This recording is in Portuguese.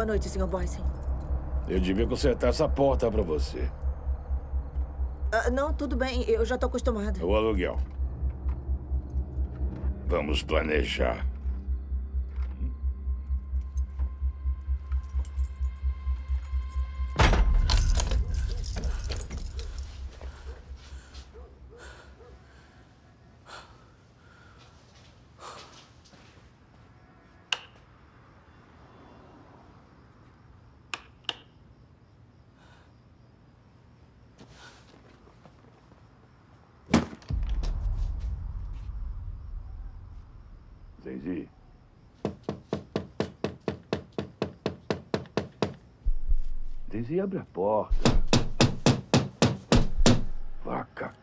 Boa noite, Sr. Boyce. Eu devia consertar essa porta pra você. Não, tudo bem. Eu já tô acostumado. O aluguel. Vamos planejar. Daisy. Daisy, abre a porta. Vaca.